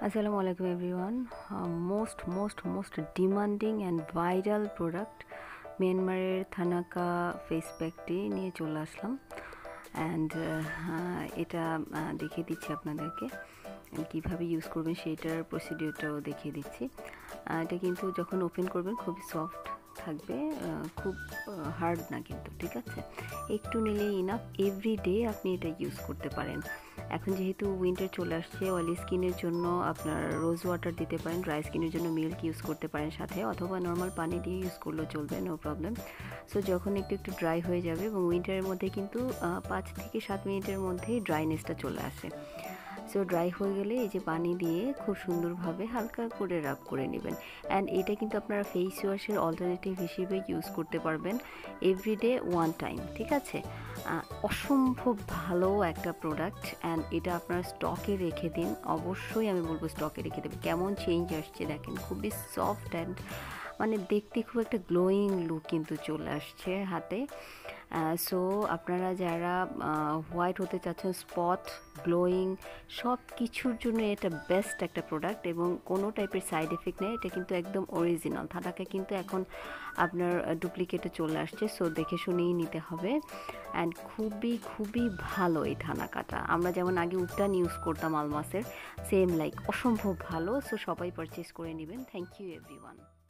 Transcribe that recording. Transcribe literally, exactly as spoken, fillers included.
Assalamu alaikum everyone. Uh, most most most demanding and viral product Myanmar thanaka face pack টি নিয়ে চলে আসলাম and এটা দেখিয়ে দিচ্ছি আপনাদেরকে কিভাবে ইউজ করবেন সেটার প্রসিডিউরটাও দেখিয়ে দিচ্ছি। এটা কিন্তু যখন ওপেন করবেন খুবই সফট থাকবে, খুব হার্ড না কিন্তু, ঠিক আছে? একটু নিলেই ইনাফ, এভরিডে আপনি এটা ইউজ করতে পারেন। এখন যেহেতু উইন্টার চলে আসছে, অয়েলি স্কিনের জন্য আপনার রোজ ওয়াটার দিতে পারেন, ড্রাই স্কিনের জন্য মিল্ক ইউজ করতে পারেন সাথে, অথবা নর্মাল পানি দিয়ে ইউজ করলেও চলবে, নো প্রবলেম। সো যখন একটু একটু ড্রাই হয়ে যাবে, এবং উইন্টারের মধ্যে কিন্তু পাঁচ থেকে সাত মিনিটের মধ্যেই ড্রাইনেসটা চলে আসে। সো ড্রাই হয়ে গেলে এই যে পানি দিয়ে খুব সুন্দরভাবে হালকা করে রাব করে নেবেন। অ্যান্ড এটা কিন্তু আপনারা ফেস ওয়াশের অল্টারনেটিভ হিসেবে ইউজ করতে পারবেন এভরিডে ওয়ান টাইম, ঠিক আছে? অসম্ভব ভালো একটা প্রোডাক্ট, অ্যান্ড এটা আপনারা স্টকে রেখে দিন, অবশ্যই আমি বলবো স্টকে রেখে দেবেন। কেমন চেঞ্জ আসছে দেখেন, খুবই সফট অ্যান্ড মানে দেখতে খুব একটা গ্লোয়িং লুক কিন্তু চলে আসছে হাতে। সো আপনারা যারা হোয়াইট হতে চাচ্ছেন, স্পট গ্লোয়িং সব কিছুর জন্য এটা বেস্ট একটা প্রোডাক্ট, এবং কোনো টাইপের সাইড এফেক্ট নেই। এটা কিন্তু একদম অরিজিনাল থানাকা, কিন্তু এখন আপনার ডুপ্লিকেটে চলে আসছে, সো দেখে শুনেই নিতে হবে। অ্যান্ড খুবই খুবই ভালো এই থানাকাটা। আমরা যেমন আগে উত্তান ইউজ করতাম আলমাসের, সেম লাইক অসম্ভব ভালো। সো সবাই পারচেস করে নেবেন। Thank you everyone.